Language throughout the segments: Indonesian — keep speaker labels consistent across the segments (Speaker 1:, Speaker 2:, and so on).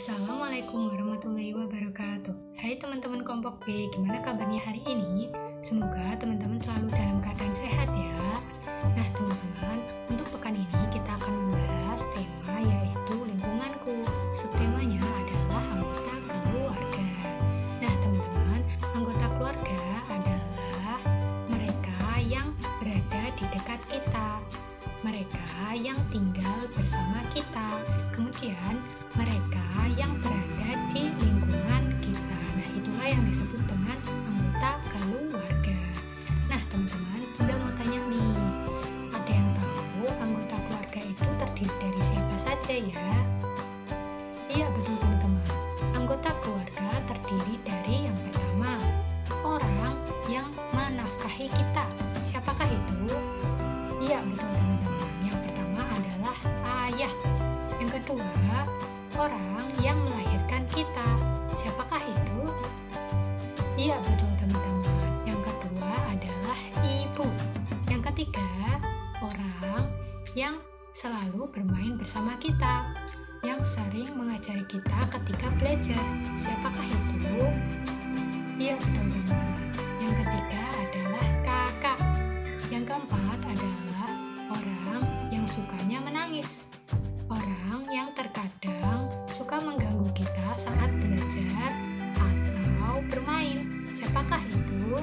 Speaker 1: Assalamualaikum warahmatullahi wabarakatuh. Hai teman-teman kelompok B, gimana kabarnya hari ini? Semoga teman-teman selalu dalam keadaan sehat ya. Nah teman-teman, untuk pekan ini kita akan membahas tema yaitu lingkunganku. Subtemanya adalah anggota keluarga. Nah teman-teman, anggota keluarga adalah mereka yang berada di dekat kita, mereka yang tinggal bersama kita, kemudian mereka yang berada di lingkungan kita. Nah, itulah yang disebut dengan anggota keluarga. Nah, teman-teman, Bunda mau tanya nih, ada yang tahu anggota keluarga itu terdiri dari siapa saja ya? Iya, betul teman-teman. Anggota keluarga terdiri dari yang pertama, orang yang menafkahi kita. Siapakah itu? Iya, betul teman-teman. Yang pertama adalah ayah. Yang kedua, orang yang melahirkan kita. Siapakah itu? Iya, betul teman-teman. Yang kedua adalah ibu. Yang ketiga, orang yang selalu bermain bersama kita, yang sering mengajari kita ketika belajar. Siapakah itu? Iya, betul teman-teman. Yang ketiga adalah kakak. Yang keempat adalah orang yang sukanya menangis, orang yang terkadang suka mengganggu kita saat belajar atau bermain. Siapakah itu?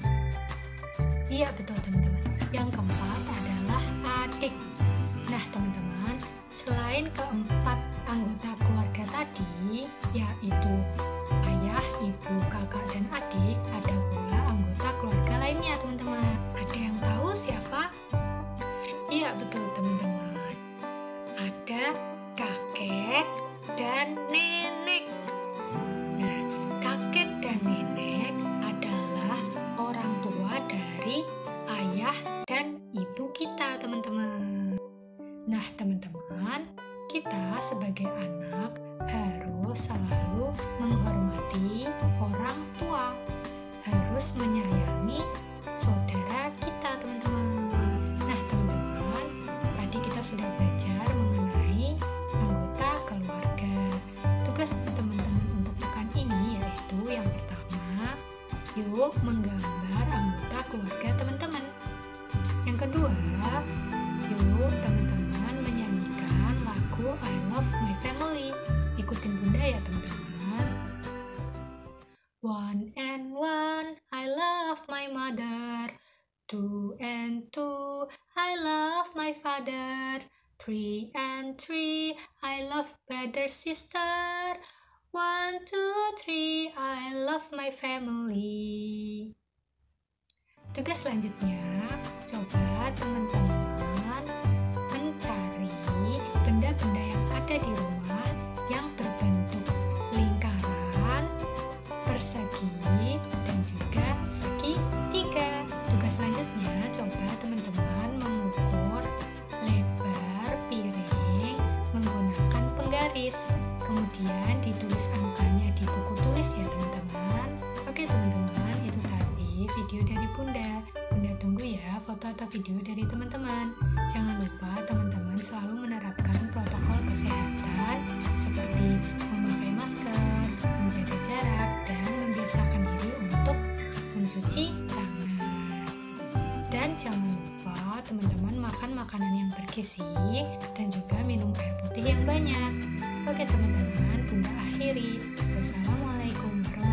Speaker 1: Iya, betul teman-teman. Yang keempat adalah adik. Nah teman-teman, selain keempat anggota keluarga tadi, yaitu ayah, ibu, kakak, dan adik, ada pula anggota keluarga lainnya teman-teman. Ada yang tahu siapa? Iya, betul teman-teman. Ada kakek dan nenek. Nah, kakek dan nenek adalah orang tua dari ayah dan ibu kita, teman-teman. Nah, teman-teman, kita sebagai anak harus selalu menghormati orang tua, harus menyayangi saudara kita, teman-teman. Nah, teman-teman, tadi kita sudah belajar mengenai anggota keluarga. Tugas teman-teman untuk pekan ini yaitu yang pertama, yuk menggambar anggota keluarga teman-teman. Yang kedua, yuk teman-teman menyanyikan lagu I Love My Family. Ikutin Bunda ya teman-teman. One and one, I love my mother. Two and two, I love my father. Three and three, I love brother, sister. One, two, three, I love my family. Tugas selanjutnya, coba teman-teman mencari benda-benda yang ada di rumah yang berbentuk lingkaran, persegi, dan juga segitiga. Tugas selanjutnya, coba teman-teman mengukur lebar piring menggunakan penggaris. Kemudian ditulis angkanya di buku tulis ya teman-teman. Oke teman-teman, itu tadi video dari Bunda. Bunda tunggu ya foto atau video dari teman-teman. Jangan lupa teman-teman selalu menerapkan protokol kesehatan seperti memakai masker, menjaga jarak, dan membiasakan diri untuk mencuci tangan. Dan jangan lupa teman-teman makan makanan yang bergizi dan juga minum air putih yang banyak. Oke teman-teman, Bunda akhiri. Wassalamualaikum warahmatullahi wabarakatuh.